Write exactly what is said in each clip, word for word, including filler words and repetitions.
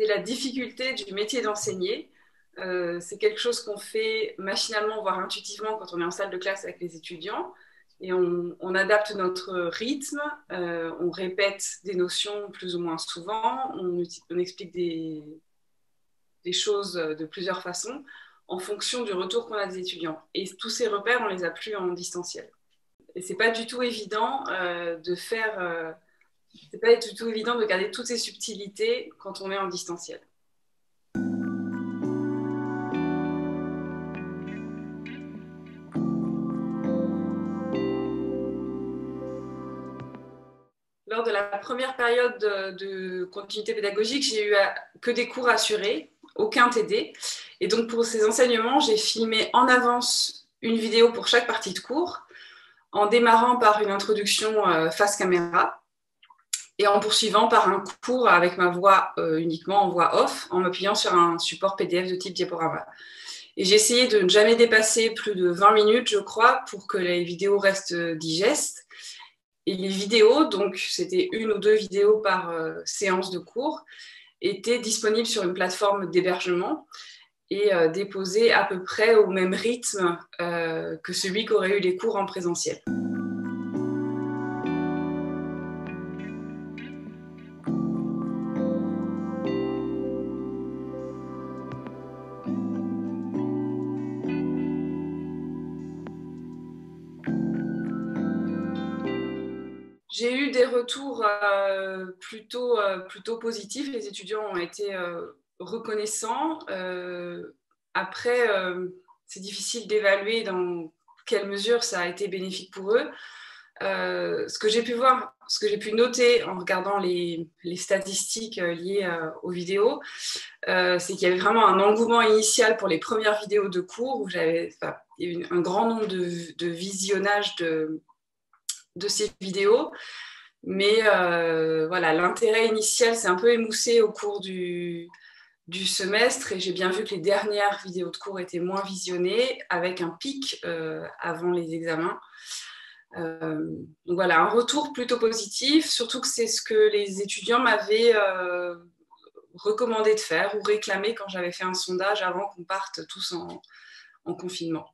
C'est la difficulté du métier d'enseigner. Euh, c'est quelque chose qu'on fait machinalement, voire intuitivement quand on est en salle de classe avec les étudiants. Et on, on adapte notre rythme, euh, on répète des notions plus ou moins souvent, on, on explique des, des choses de plusieurs façons en fonction du retour qu'on a des étudiants. Et tous ces repères, on les a plus en distanciel. Et c'est pas du tout évident euh, de faire, euh, c'est pas du tout évident de garder toutes ces subtilités quand on est en distanciel. Lors de la première période de, de continuité pédagogique, j'ai eu que des cours assurés, aucun T D. Et donc pour ces enseignements, j'ai filmé en avance une vidéo pour chaque partie de cours, en démarrant par une introduction euh, face caméra et en poursuivant par un cours avec ma voix euh, uniquement en voix off, en m'appuyant sur un support P D F de type diaporama. Et j'ai essayé de ne jamais dépasser plus de vingt minutes, je crois, pour que les vidéos restent digestes. Et les vidéos, donc c'était une ou deux vidéos par euh, séance de cours, étaient disponibles sur une plateforme d'hébergement et euh, déposées à peu près au même rythme euh, que celui qu'auraient eu les cours en présentiel. J'ai eu des retours euh, plutôt, euh, plutôt positifs. Les étudiants ont été euh, reconnaissants. Euh, après, euh, c'est difficile d'évaluer dans quelle mesure ça a été bénéfique pour eux. Euh, ce que j'ai pu voir, ce que j'ai pu noter en regardant les, les statistiques euh, liées euh, aux vidéos, euh, c'est qu'il y avait vraiment un engouement initial pour les premières vidéos de cours où j'avais, enfin, il y a eu un grand nombre de, de visionnages de, de ces vidéos. Mais euh, voilà, l'intérêt initial s'est un peu émoussé au cours du, du semestre et j'ai bien vu que les dernières vidéos de cours étaient moins visionnées avec un pic euh, avant les examens. Euh, donc voilà, un retour plutôt positif, surtout que c'est ce que les étudiants m'avaient euh, recommandé de faire ou réclamé quand j'avais fait un sondage avant qu'on parte tous en, en confinement.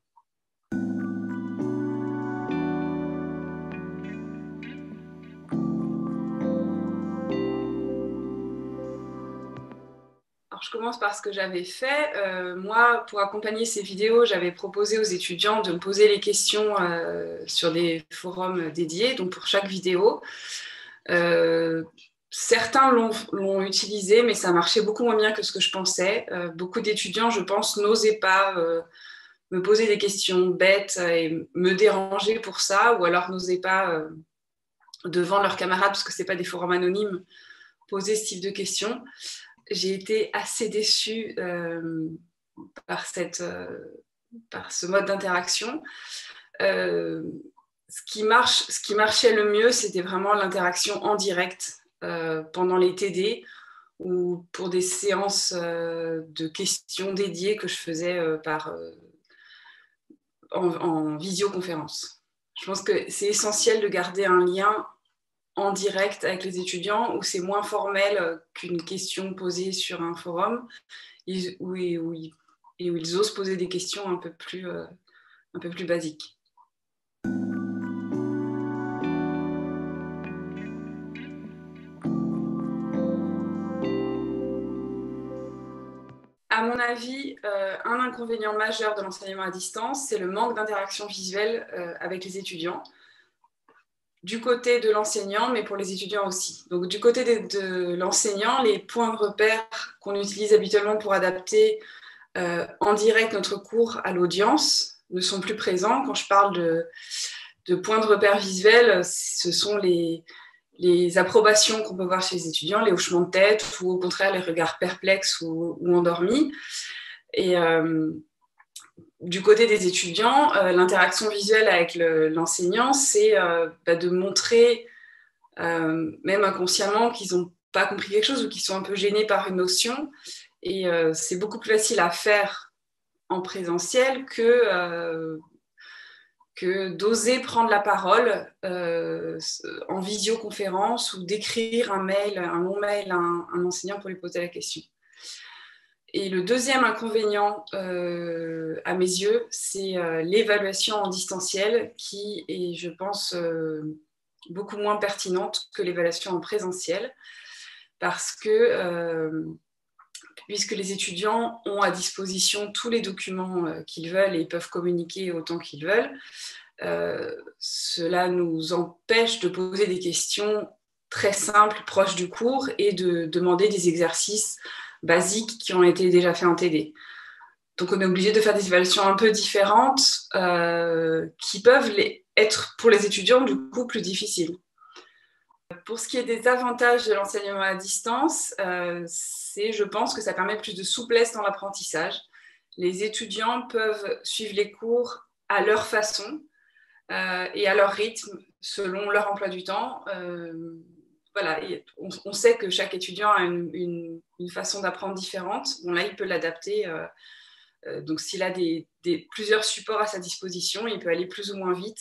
Alors, je commence par ce que j'avais fait. Euh, moi, pour accompagner ces vidéos, j'avais proposé aux étudiants de me poser les questions euh, sur des forums dédiés, donc pour chaque vidéo. Euh, certains l'ont utilisé, mais ça marchait beaucoup moins bien que ce que je pensais. Euh, beaucoup d'étudiants, je pense, n'osaient pas euh, me poser des questions bêtes et me déranger pour ça, ou alors n'osaient pas, euh, devant leurs camarades, parce que ce n'est pas des forums anonymes, poser ce type de questions. J'ai été assez déçue euh, par, cette, euh, par ce mode d'interaction. Euh, ce, qui marche, ce qui marchait le mieux, c'était vraiment l'interaction en direct euh, pendant les T D ou pour des séances euh, de questions dédiées que je faisais euh, par, euh, en, en visioconférence. Je pense que c'est essentiel de garder un lien en direct avec les étudiants où c'est moins formel qu'une question posée sur un forum et où, où, ils, et où ils osent poser des questions un peu plus, euh, un peu plus basiques. À mon avis, euh, un inconvénient majeur de l'enseignement à distance, c'est le manque d'interaction visuelle euh, avec les étudiants. Du côté de l'enseignant, mais pour les étudiants aussi. Donc, du côté de, de l'enseignant, les points de repère qu'on utilise habituellement pour adapter euh, en direct notre cours à l'audience ne sont plus présents. Quand je parle de, de points de repère visuels, ce sont les, les approbations qu'on peut voir chez les étudiants, les hochements de tête ou au contraire les regards perplexes ou, ou endormis. Et euh, du côté des étudiants, euh, l'interaction visuelle avec l'enseignant, c'est euh, bah, de montrer, euh, même inconsciemment, qu'ils n'ont pas compris quelque chose ou qu'ils sont un peu gênés par une notion. Et euh, c'est beaucoup plus facile à faire en présentiel que, euh, que d'oser prendre la parole euh, en visioconférence ou d'écrire un mail, un long mail à un, un enseignant pour lui poser la question. Et le deuxième inconvénient, euh, à mes yeux, c'est euh, l'évaluation en distanciel qui est, je pense, euh, beaucoup moins pertinente que l'évaluation en présentiel parce que, euh, puisque les étudiants ont à disposition tous les documents euh, qu'ils veulent et ils peuvent communiquer autant qu'ils veulent, euh, cela nous empêche de poser des questions très simples, proches du cours et de demander des exercices basiques qui ont été déjà faits en T D. Donc, on est obligé de faire des évaluations un peu différentes euh, qui peuvent les, être pour les étudiants du coup plus difficiles. Pour ce qui est des avantages de l'enseignement à distance, euh, c'est, je pense que ça permet plus de souplesse dans l'apprentissage. Les étudiants peuvent suivre les cours à leur façon euh, et à leur rythme, selon leur emploi du temps. Euh, voilà, on, on sait que chaque étudiant a une, une, une façon d'apprendre différente. Bon, là, il peut l'adapter. Euh, euh, donc, s'il a des, des, plusieurs supports à sa disposition, il peut aller plus ou moins vite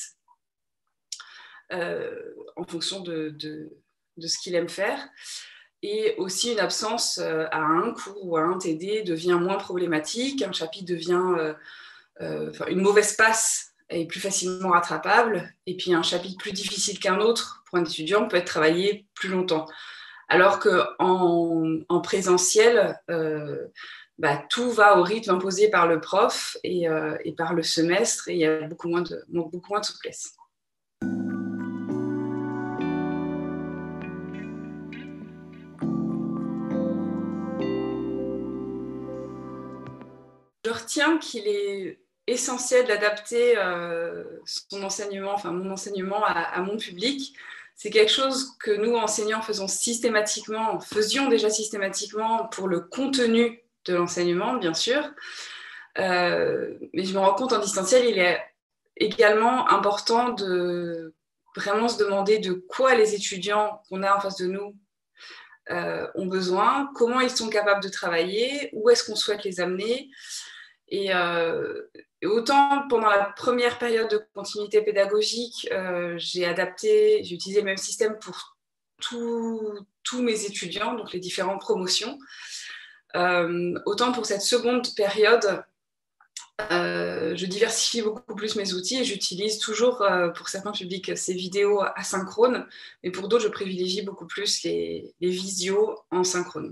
euh, en fonction de, de, de ce qu'il aime faire. Et aussi, une absence euh, à un cours ou à un T D devient moins problématique. Un chapitre devient... Euh, euh, une mauvaise passe est plus facilement rattrapable, et puis un chapitre plus difficile qu'un autre pour un étudiant peut être travaillé plus longtemps. Alors qu'en en présentiel, euh, bah, tout va au rythme imposé par le prof et, euh, et par le semestre, et il y a beaucoup moins de, beaucoup moins de souplesse. Je retiens qu'il est essentiel d'adapter euh, son enseignement, enfin mon enseignement à, à mon public. C'est quelque chose que nous, enseignants, faisons systématiquement, faisions déjà systématiquement pour le contenu de l'enseignement, bien sûr. Euh, mais je me rends compte en distanciel, il est également important de vraiment se demander de quoi les étudiants qu'on a en face de nous euh, ont besoin, comment ils sont capables de travailler, où est-ce qu'on souhaite les amener. Et, euh, et autant pendant la première période de continuité pédagogique, euh, j'ai adapté, j'ai utilisé le même système pour tous mes étudiants, donc les différentes promotions. Euh, autant pour cette seconde période, euh, je diversifie beaucoup plus mes outils et j'utilise toujours, euh, pour certains publics, ces vidéos asynchrones, mais pour d'autres, je privilégie beaucoup plus les, les visios en synchrone.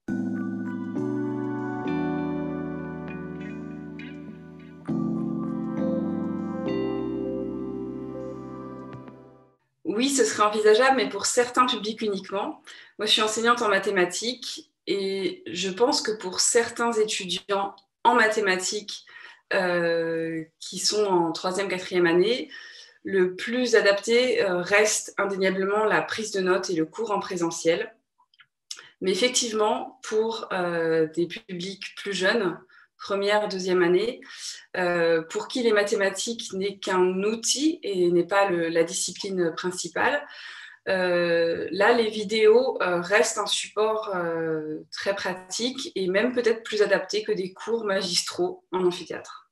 Oui, ce serait envisageable, mais pour certains publics uniquement. Moi, je suis enseignante en mathématiques et je pense que pour certains étudiants en mathématiques euh, qui sont en troisième, quatrième année, le plus adapté euh, reste indéniablement la prise de notes et le cours en présentiel. Mais effectivement, pour euh, des publics plus jeunes, première, deuxième année, euh, pour qui les mathématiques n'est qu'un outil et n'est pas le, la discipline principale, euh, là, les vidéos euh, restent un support euh, très pratique et même peut-être plus adapté que des cours magistraux en amphithéâtre.